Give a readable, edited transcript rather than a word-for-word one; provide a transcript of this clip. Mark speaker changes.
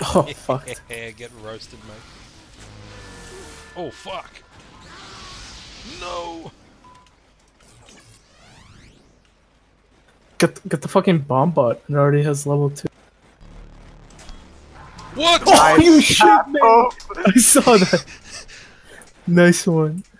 Speaker 1: Oh, fuck.
Speaker 2: Get roasted, mate. Oh, fuck. No!
Speaker 1: Get the fucking bomb bot. It already has level 2.
Speaker 2: What?
Speaker 1: Oh, you shit, man! I saw that. Nice one.